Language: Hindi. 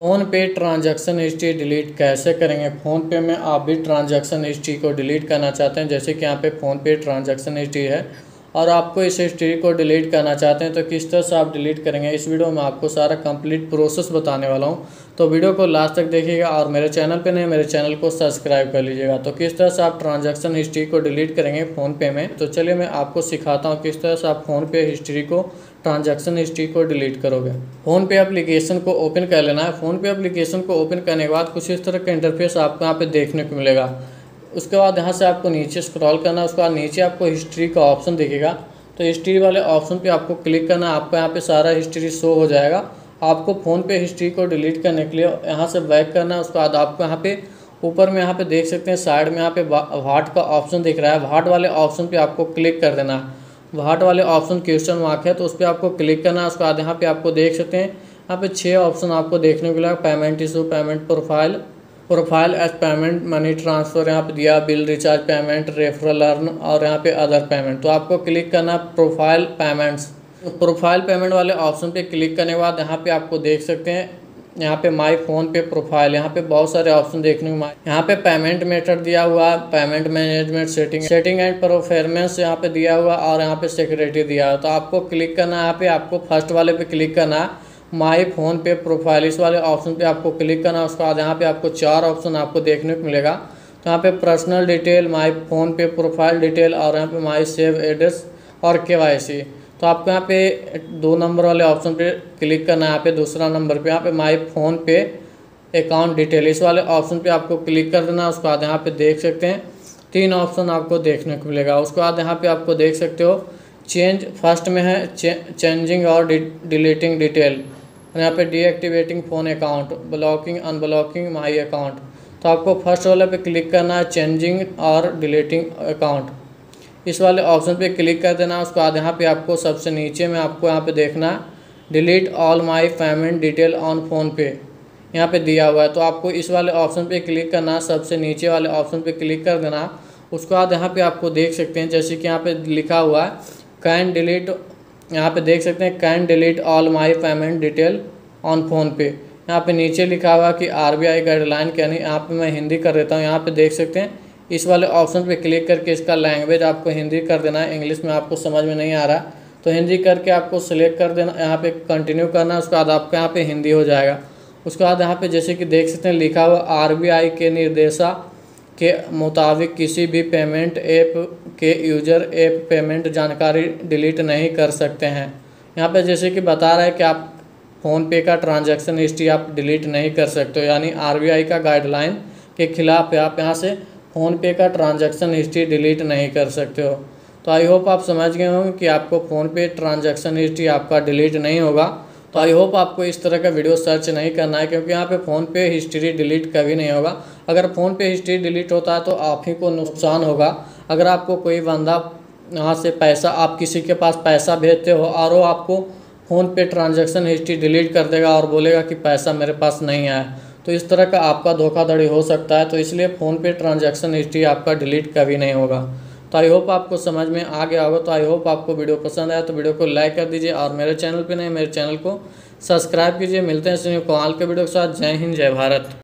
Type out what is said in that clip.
फ़ोन पे ट्रांजैक्शन हिस्ट्री डिलीट कैसे करेंगे। फ़ोन पे में आप भी ट्रांजैक्शन हिस्ट्री को डिलीट करना चाहते हैं, जैसे कि यहाँ पे फ़ोन पे ट्रांजैक्शन हिस्ट्री है और आपको इस हिस्ट्री को डिलीट करना चाहते हैं तो किस तरह से आप डिलीट करेंगे, इस वीडियो में आपको सारा कंप्लीट प्रोसेस बताने वाला हूँ। तो वीडियो को लास्ट तक देखिएगा और मेरे चैनल पे नहीं, मेरे चैनल को सब्सक्राइब कर लीजिएगा। तो किस तरह से आप ट्रांजैक्शन हिस्ट्री को डिलीट करेंगे फ़ोन पे में, तो चलिए मैं आपको सिखाता हूँ किस तरह से आप फ़ोन पे हिस्ट्री को ट्रांजैक्शन हिस्ट्री को डिलीट करोगे। फ़ोन पे एप्लीकेशन को ओपन कर लेना है। फ़ोन पे एप्लीकेशन को ओपन करने के बाद कुछ इस तरह का इंटरफेस आपको यहाँ पे देखने को मिलेगा। उसके बाद यहाँ से आपको नीचे स्क्रॉल करना है। उसके बाद नीचे आपको हिस्ट्री का ऑप्शन दिखेगा, तो हिस्ट्री वाले ऑप्शन पे आपको क्लिक करना है। आपको यहाँ पे सारा हिस्ट्री शो हो जाएगा। आपको फ़ोन पे हिस्ट्री को डिलीट करने के लिए यहाँ से बैक करना है। उसके बाद आपको यहाँ पे ऊपर में यहाँ पे देख सकते हैं साइड में यहाँ पे व्हाट का ऑप्शन दिख रहा है। व्हाट वाले ऑप्शन पे आपको क्लिक कर देना है। व्हाट वाले ऑप्शन क्वेश्चन मार्क है तो उस पर आपको क्लिक करना है। उसके बाद यहाँ पे आपको देख सकते हैं यहाँ पे 6 ऑप्शन आपको देखने को मिलेगा। Payment issue, payment profile as payment, money transfer यहाँ पे दिया, bill recharge payment, referral earn और यहाँ पे अदर पेमेंट। तो आपको क्लिक करना प्रोफाइल पेमेंट्स। प्रोफाइल पेमेंट वाले ऑप्शन पे क्लिक करने के बाद यहाँ पे आपको देख सकते हैं यहाँ पे माई फ़ोन पे प्रोफाइल, यहाँ पे बहुत सारे ऑप्शन देखने को मिले। यहाँ पे पेमेंट मेथड दिया हुआ है, payment management, setting and performance यहाँ पे दिया हुआ और यहाँ पे सिक्योरिटी दिया है। तो आपको क्लिक करना है। यहाँ पे आपको फर्स्ट वाले पे क्लिक करना है, माई फ़ोन पे प्रोफाइल, इस वाले ऑप्शन पे आपको क्लिक करना है। उसके बाद यहाँ पे आपको 4 ऑप्शन आपको देखने को मिलेगा। तो यहाँ पे personal detail, my PhonePe profile detail और यहाँ पे माई सेव एड्रेस और KYC। तो आपको यहाँ पे 2 नंबर वाले ऑप्शन पे क्लिक करना है। यहाँ पे दूसरा नंबर पे यहाँ पे my PhonePe account detail, इस वाले ऑप्शन पे आपको क्लिक कर देना है। उसके बाद यहाँ पे देख सकते हैं 3 ऑप्शन आपको देखने को मिलेगा। उसके बाद यहाँ पे आपको देख सकते हो चेंज, फर्स्ट में है चेंजिंग और डिलीटिंग डिटेल और यहाँ पे deactivating phone account, blocking unblocking my account. तो आपको फर्स्ट वाले पे क्लिक करना है, चेंजिंग और डिलीटिंग अकाउंट, इस वाले ऑप्शन पे क्लिक कर देना। उसके बाद यहाँ पे आपको सबसे नीचे में आपको यहाँ पे देखना delete all my payment detail on PhonePe, यहाँ पे दिया हुआ है। तो आपको इस वाले ऑप्शन पे क्लिक करना, सबसे नीचे वाले ऑप्शन पे क्लिक कर देना। उसके बाद यहाँ पे आपको देख सकते हैं जैसे कि यहाँ पे लिखा हुआ है कैन डिलीट, यहाँ पे देख सकते हैं can delete all my payment detail on PhonePe. यहाँ पे नीचे लिखा हुआ कि RBI गाइडलाइन, यानी यहाँ पे मैं हिंदी कर देता हूँ। यहाँ पे देख सकते हैं इस वाले ऑप्शन पे क्लिक करके इसका लैंग्वेज आपको हिंदी कर देना है। इंग्लिश में आपको समझ में नहीं आ रहा तो हिंदी करके आपको सिलेक्ट कर देना, यहाँ पे कंटिन्यू करना। उसके बाद आपका यहाँ पे हिंदी हो जाएगा। उसके बाद यहाँ पे जैसे कि देख सकते हैं लिखा हुआ RBI के निर्देशा के मुताबिक किसी भी पेमेंट ऐप के यूजर ऐप पेमेंट जानकारी डिलीट नहीं कर सकते हैं। यहाँ पे जैसे कि बता रहा है कि आप फ़ोन पे का ट्रांजैक्शन हिस्ट्री आप डिलीट नहीं कर सकते हो, यानी RBI का गाइडलाइन के खिलाफ आप यहाँ से फ़ोन पे का ट्रांजैक्शन हिस्ट्री डिलीट नहीं कर सकते हो। तो आई होप आप समझ गए होंगे कि आपको फ़ोन पे ट्रांजैक्शन हिस्ट्री आपका डिलीट नहीं होगा। तो आई होप आपको इस तरह का वीडियो सर्च नहीं करना है, क्योंकि यहाँ पे फ़ोन पे हिस्ट्री डिलीट कभी नहीं होगा। अगर फ़ोन पे हिस्ट्री डिलीट होता है तो आप ही को नुकसान होगा। अगर आपको कोई बंदा यहाँ से पैसा, आप किसी के पास पैसा भेजते हो और वो आपको फ़ोन पे ट्रांजैक्शन हिस्ट्री डिलीट कर देगा और बोलेगा कि पैसा मेरे पास नहीं आया, तो इस तरह का आपका धोखाधड़ी हो सकता है। तो इसलिए फ़ोन पे ट्रांजैक्शन हिस्ट्री आपका डिलीट कभी नहीं होगा। तो आई होप आपको समझ में आ गया होगा। तो आई होप आपको वीडियो पसंद आया तो वीडियो को लाइक कर दीजिए और मेरे चैनल पे नहीं, मेरे चैनल को सब्सक्राइब कीजिए। मिलते हैं कमाल के वीडियो के साथ। जय हिंद, जय भारत।